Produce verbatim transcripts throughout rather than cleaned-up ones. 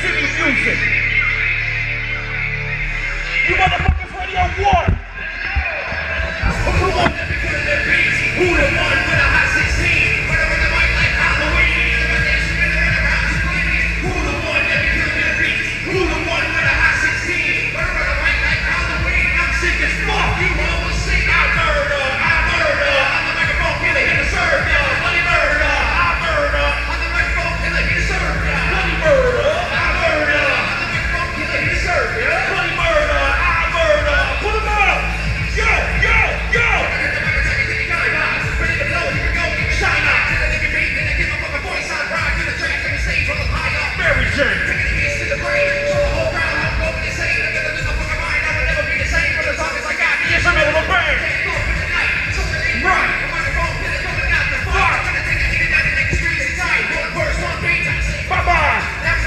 city music. You motherfuckers ready or what? Who the one that be killing their beats? Who the one with a hot sixteen? Running with the mic like Halloween. Who the one that be killing their beats? Who the one with a hot sixteen? Running with the mic like Halloween. I'm sick as fuck. You always sing I murder, I murder. I'm the microphone killer here to serve ya. Bloody murder, I murder. I'm the microphone killer here to serve ya. Bloody murder, I murder. I'm the microphone killer here to serve ya. Bloody murder, I murder. Put 'em up. Yo, yo, yo. Mary Jane. Yes, I'm over the band. Right. Bye-bye.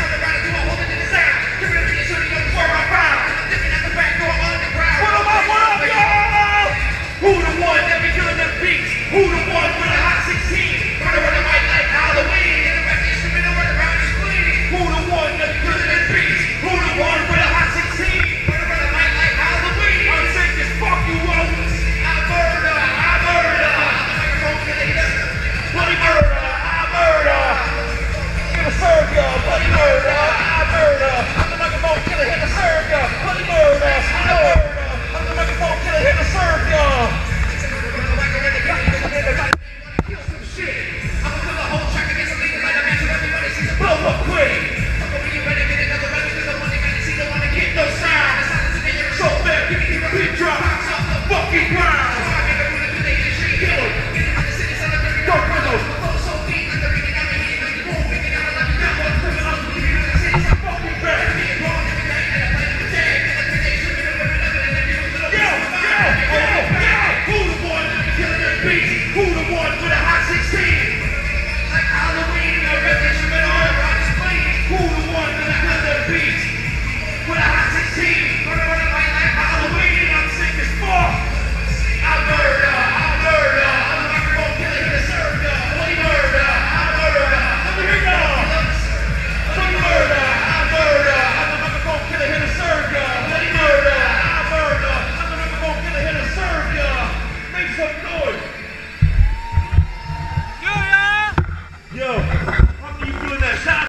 What up, what up, y'all? Who the one that be killing them beats? Who the one with a hot sixteen? Running with a mic like Halloween. In the back instrument and run around and scream. Who the one that be killing them beats? Who the one with a hot sixteen? Running with a mic like Halloween. I'm sick as fuck you always. I murder, I murder. I'm the microphone killer here. Bloody murder, I murder. Here to serve ya. Bloody murder, I murder. I'm the microphone killer here to serve ya. Bloody murder, I murder. I'm the microphone killer here to serve ya. Blow up quick. No sound. So bad, beat drop. Fucking ground. Kill him. Go rhythm. Fucking back. Yo, yo, yo, yo. Who the one that be killing them beats? Who the one with a hot sixteen? Like Halloween, I read this shit on display. Who the one that be killing them beats? With a hot sixteen? Running running like like Halloween, I'm sick as fuck. I murder, I murder. I'm the microphone killer here to serve ya. Bloody murder, I murder. Let me hear y'all. Bloody murder, I murder. I'm the microphone killer here to serve ya. Bloody murder, I murder. I'm the microphone killer here to serve ya. Make some noise.